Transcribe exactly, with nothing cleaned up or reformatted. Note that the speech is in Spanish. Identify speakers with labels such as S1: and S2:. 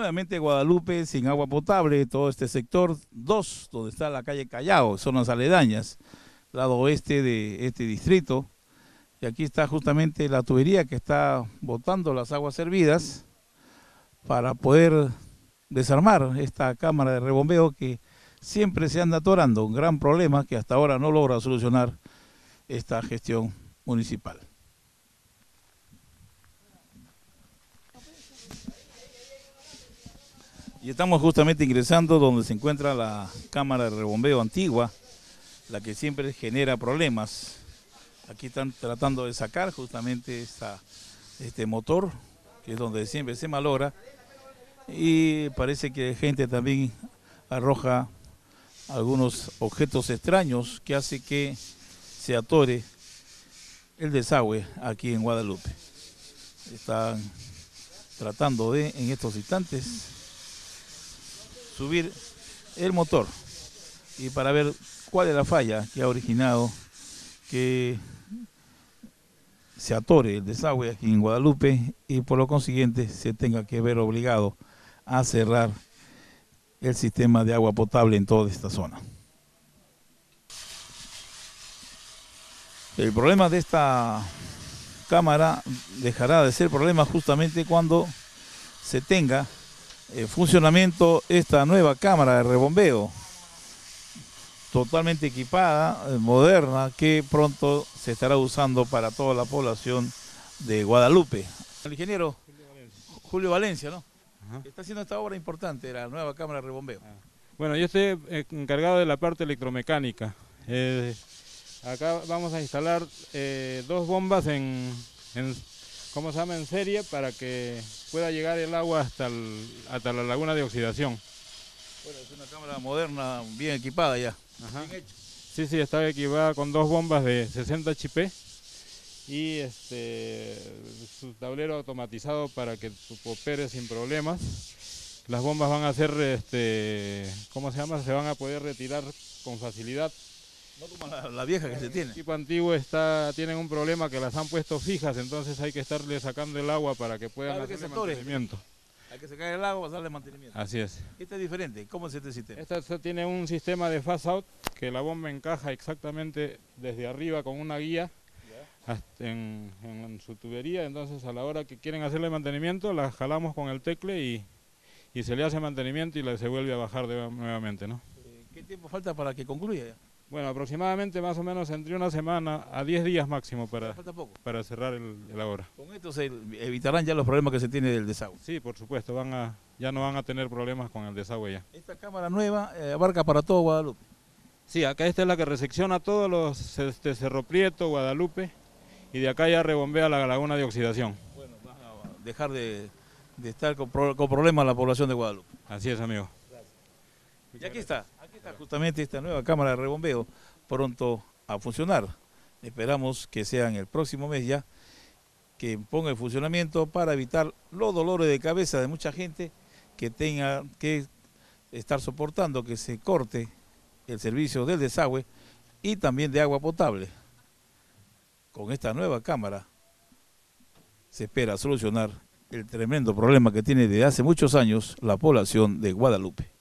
S1: nuevamente Guadalupe sin agua potable, todo este sector dos, donde está la calle Callao, zonas aledañas, lado oeste de este distrito. Y aquí está justamente la tubería que está botando las aguas servidas para poder desarmar esta cámara de rebombeo que siempre se anda atorando, un gran problema que hasta ahora no logra solucionar esta gestión municipal. Y estamos justamente ingresando donde se encuentra la cámara de rebombeo antigua, la que siempre genera problemas. Aquí están tratando de sacar justamente esta, este motor, que es donde siempre se malogra, y parece que gente también arroja algunos objetos extraños que hace que se atore el desagüe aquí en Guadalupe. Están tratando de, en estos instantes, subir el motor y para ver cuál es la falla que ha originado que se atore el desagüe aquí en Guadalupe y por lo consiguiente se tenga que ver obligado a cerrar el sistema de agua potable en toda esta zona. El problema de esta cámara dejará de ser problema justamente cuando se tenga en funcionamiento esta nueva cámara de rebombeo totalmente equipada, moderna, que pronto se estará usando para toda la población de Guadalupe. El ingeniero Julio Valencia, Julio Valencia, ¿no? Ajá. Está haciendo esta obra importante, la nueva cámara de rebombeo. Ah.
S2: Bueno, yo estoy encargado de la parte electromecánica. Eh, acá vamos a instalar eh, dos bombas en, en, ¿cómo se llama? En serie para que pueda llegar el agua hasta, el, hasta la laguna de oxidación.
S1: Bueno, es una cámara moderna, bien equipada ya.
S2: Ajá. Bien hecho. Sí, sí, está equipada con dos bombas de sesenta H P y este, su tablero automatizado para que opere sin problemas. Las bombas van a ser, este, ¿cómo se llama? Se van a poder retirar con facilidad.
S1: No como la, la vieja que
S2: el
S1: se tiene.
S2: El equipo antiguo está, tienen un problema que las han puesto fijas, entonces hay que estarle sacando el agua para que puedan hacer el mantenimiento.
S1: Hay que sacar el agua para darle mantenimiento.
S2: Así es.
S1: Este es diferente. ¿Cómo es este sistema?
S2: Esta, esta tiene un sistema de phase out que la bomba encaja exactamente desde arriba con una guía en, en su tubería. Entonces a la hora que quieren hacerle mantenimiento la jalamos con el tecle y, y se le hace mantenimiento y la, se vuelve a bajar de, nuevamente, ¿no?
S1: ¿Qué tiempo falta para que concluya ya?
S2: Bueno, aproximadamente más o menos entre una semana a diez días máximo para, para cerrar el, la obra.
S1: Con esto se evitarán ya los problemas que se tiene del desagüe.
S2: Sí, por supuesto, van a, ya no van a tener problemas con el desagüe ya.
S1: ¿Esta cámara nueva eh, abarca para todo Guadalupe?
S2: Sí, acá esta es la que resecciona todos los este, Cerro Prieto, Guadalupe, y de acá ya rebombea la laguna de oxidación.
S1: Bueno, van a dejar de, de estar con, pro, con problemas la población de Guadalupe.
S2: Así es, amigo.
S1: Gracias. Y aquí está. Aquí está justamente esta nueva cámara de rebombeo pronto a funcionar. Esperamos que sea en el próximo mes ya, que ponga en funcionamiento para evitar los dolores de cabeza de mucha gente que tenga que estar soportando que se corte el servicio del desagüe y también de agua potable. Con esta nueva cámara se espera solucionar el tremendo problema que tiene desde hace muchos años la población de Guadalupe.